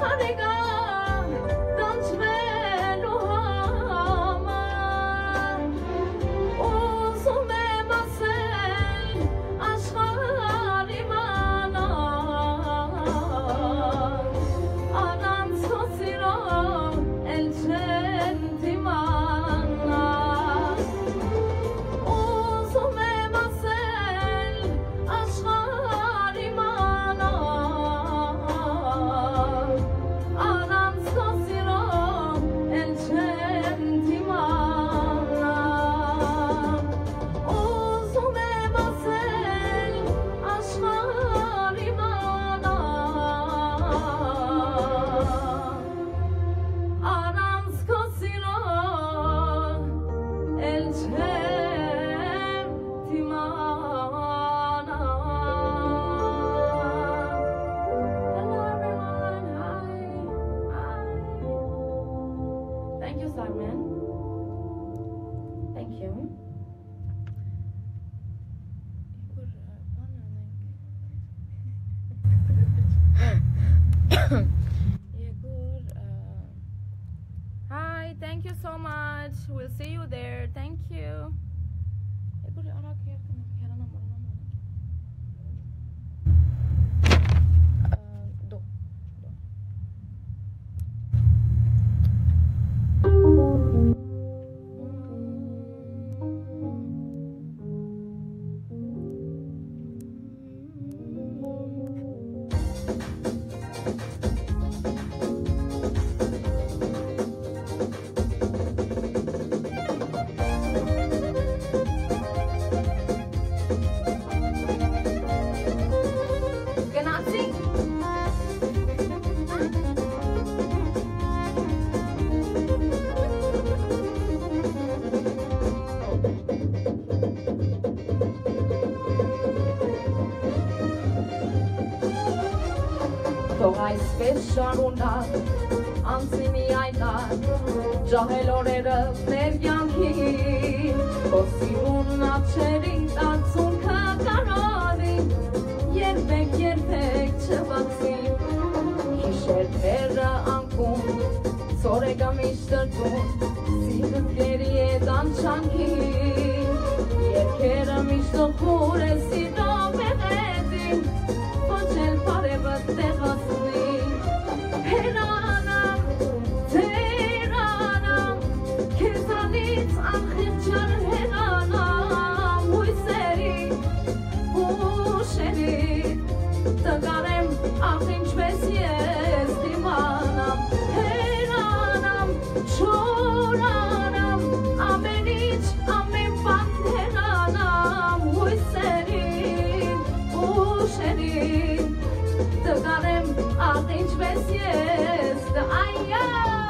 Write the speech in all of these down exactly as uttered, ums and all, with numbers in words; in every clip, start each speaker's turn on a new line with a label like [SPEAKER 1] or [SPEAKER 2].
[SPEAKER 1] We'll see you there. Thank you.
[SPEAKER 2] Այսպես շարունակ անցի մի այտար ջահել օրերը մեր կյանքին քո սիրուն աչքերի տածունքը կարանի երբեք երբեք չբացի հիշերները անկում ծորեգա միշտ տրտում սիրտ գերի է տանչանքին երկերը միշտ խոր է սիրո մեղեդին ոչ էլ բարևը տեղացնի Heranam, Teranam, Kesanit Ankhitjar Heranam, Huiseri, Husheri, Tagarem Akhinch Besies Dimanam, Heranam, Choranam, Amenich, Amen Pan Heranam, Huiseri, Husheri, Tagarem Akhinch Besies the Aya.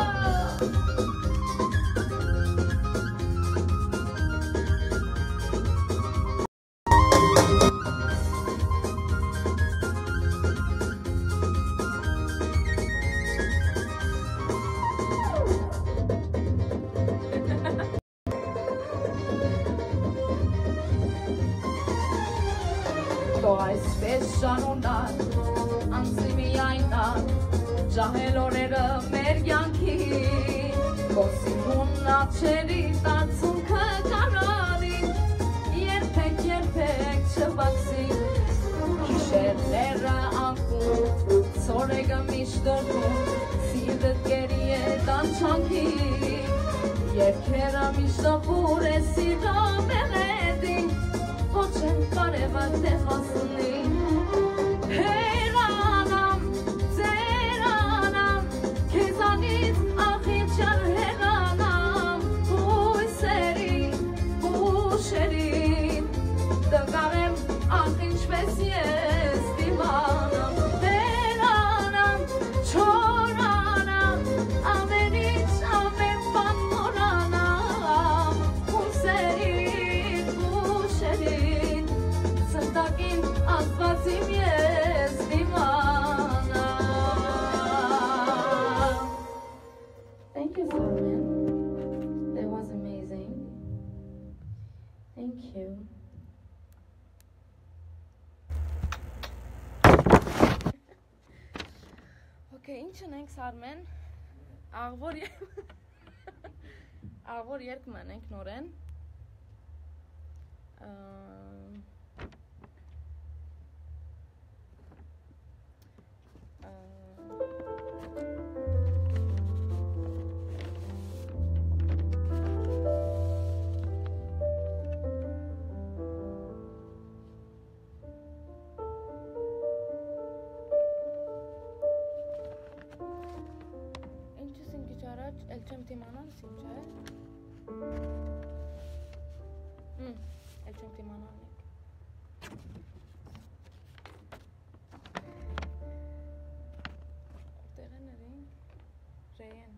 [SPEAKER 3] Այսպես շանունակ անցի մի այնտակ ջահել օրերը մեր կյանքին քո սիրուն աչքերի տածունքը կարանի երբեք երբեք չբացի գիշերները անկում ծորեգը միշտ տրտում սիրտ գերի է տանչանքին երկերը միշտ խոր է սիրո մեղեդին ոչ էլ կարևա տեղացնի Heranam, Teranam, Kesanit Akhinchar Heranam, Huiseri, Husheri, Tagarem Akhinch Besies Dimanam, Heranam, Choranam, Amenich, Amen Panoranam, Huiseri, Husheri, Sırtakin Akbar
[SPEAKER 1] Okay, ինչ ենք Սարմեն, աղվոր աղվոր երկ մանենք նորեն, el չեմ թիմանալս ինչ է հմ, el չեմ թիմանալն եք որդեղ են երին ռեյեն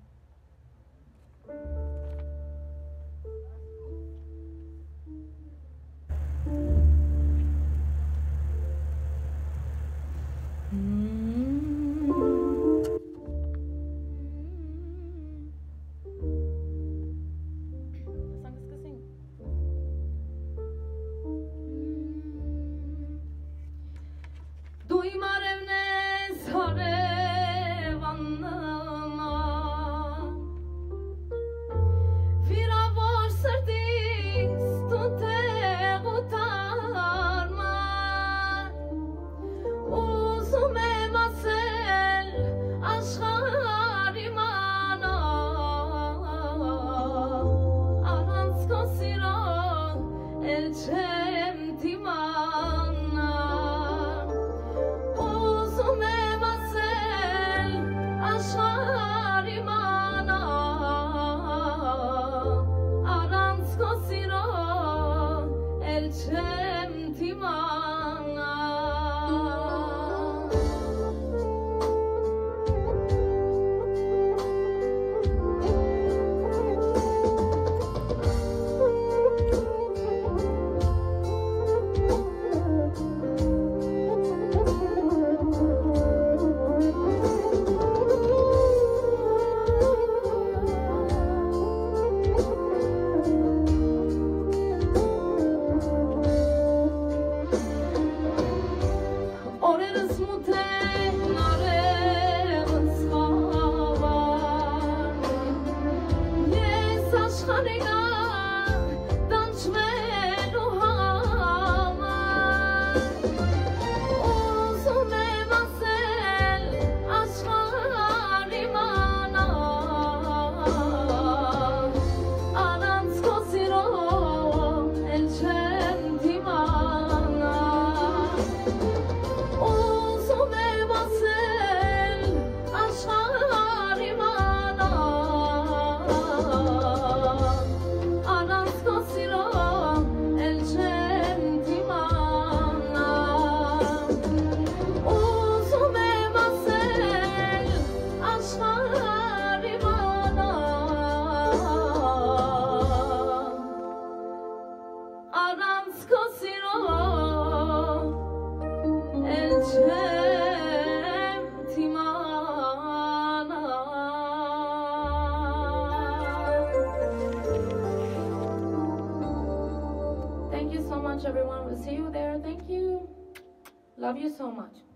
[SPEAKER 1] Everyone, we'll see you there. Thank you. Love you so much.